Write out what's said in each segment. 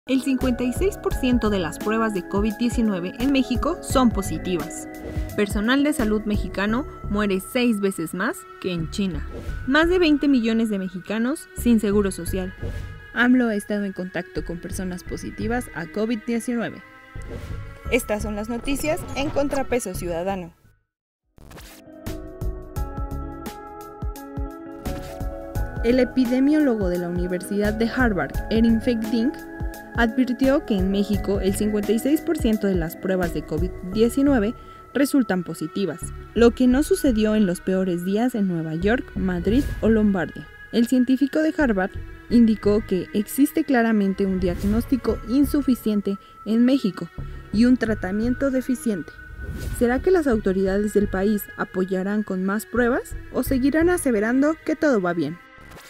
El 56% de las pruebas de COVID-19 en México son positivas. Personal de salud mexicano muere 6 veces más que en China. Más de 20 millones de mexicanos sin seguro social. AMLO ha estado en contacto con personas positivas a COVID-19. Estas son las noticias en Contrapeso Ciudadano. El epidemiólogo de la Universidad de Harvard, Erin-Fei Ding, advirtió que en México el 56% de las pruebas de COVID-19 resultan positivas, lo que no sucedió en los peores días en Nueva York, Madrid o Lombardía. El científico de Harvard indicó que existe claramente un diagnóstico insuficiente en México y un tratamiento deficiente. ¿Será que las autoridades del país apoyarán con más pruebas o seguirán aseverando que todo va bien?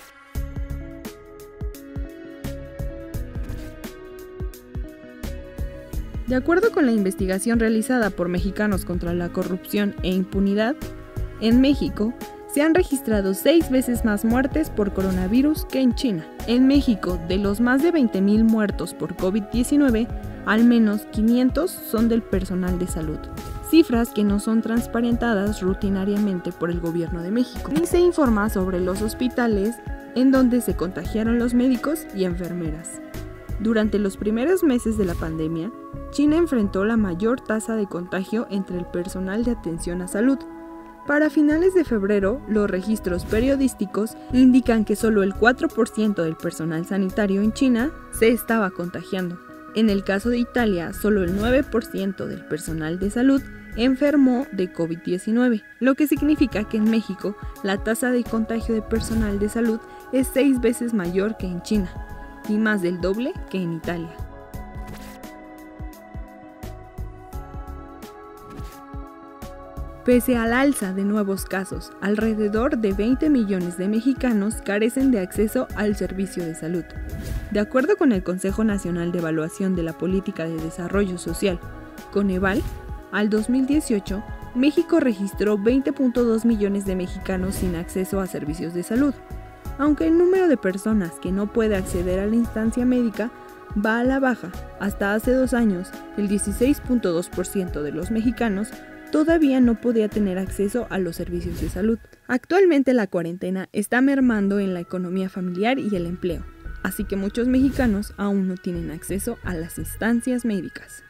De acuerdo con la investigación realizada por Mexicanos contra la Corrupción e Impunidad, en México se han registrado 6 veces más muertes por coronavirus que en China. En México, de los más de 20,000 muertos por COVID-19, al menos 500 son del personal de salud. Cifras que no son transparentadas rutinariamente por el gobierno de México. Ni se informa sobre los hospitales en donde se contagiaron los médicos y enfermeras. Durante los primeros meses de la pandemia, China enfrentó la mayor tasa de contagio entre el personal de atención a salud. Para finales de febrero, los registros periodísticos indican que solo el 4% del personal sanitario en China se estaba contagiando. En el caso de Italia, solo el 9% del personal de salud enfermó de COVID-19, lo que significa que en México la tasa de contagio de personal de salud es 6 veces mayor que en China y más del doble que en Italia. Pese al alza de nuevos casos, alrededor de 20 millones de mexicanos carecen de acceso al servicio de salud. De acuerdo con el Consejo Nacional de Evaluación de la Política de Desarrollo Social, Coneval, al 2018, México registró 20.2 millones de mexicanos sin acceso a servicios de salud. Aunque el número de personas que no puede acceder a la instancia médica va a la baja, hasta hace 2 años, el 16.2% de los mexicanos todavía no podía tener acceso a los servicios de salud. Actualmente la cuarentena está mermando en la economía familiar y el empleo, así que muchos mexicanos aún no tienen acceso a las instancias médicas.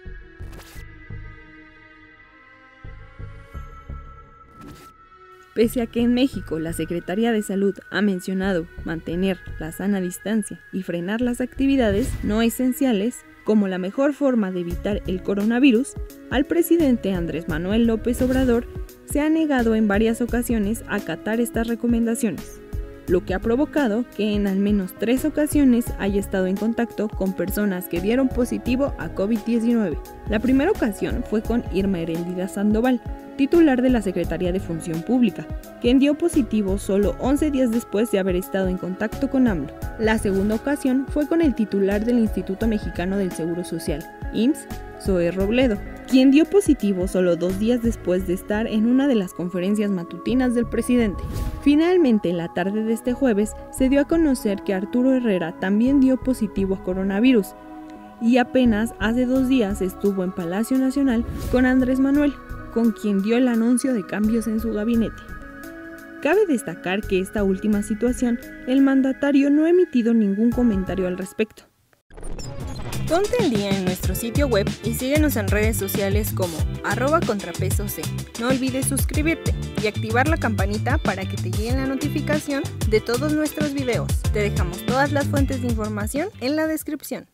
Pese a que en México la Secretaría de Salud ha mencionado mantener la sana distancia y frenar las actividades no esenciales como la mejor forma de evitar el coronavirus, al presidente Andrés Manuel López Obrador se ha negado en varias ocasiones a acatar estas recomendaciones, lo que ha provocado que en al menos 3 ocasiones haya estado en contacto con personas que dieron positivo a COVID-19. La primera ocasión fue con Irma Heréndira Sandoval, titular de la Secretaría de Función Pública, quien dio positivo solo 11 días después de haber estado en contacto con AMLO. La segunda ocasión fue con el titular del Instituto Mexicano del Seguro Social, IMSS, Zoe Robledo, quien dio positivo solo 2 días después de estar en una de las conferencias matutinas del presidente. Finalmente, en la tarde de este jueves, se dio a conocer que Arturo Herrera también dio positivo a coronavirus, y apenas hace 2 días estuvo en Palacio Nacional con Andrés Manuel, con quien dio el anuncio de cambios en su gabinete. Cabe destacar que esta última situación, el mandatario no ha emitido ningún comentario al respecto. Ponte al día en nuestro sitio web y síguenos en redes sociales como @contrapesoc. No olvides suscribirte y activar la campanita para que te llegue la notificación de todos nuestros videos. Te dejamos todas las fuentes de información en la descripción.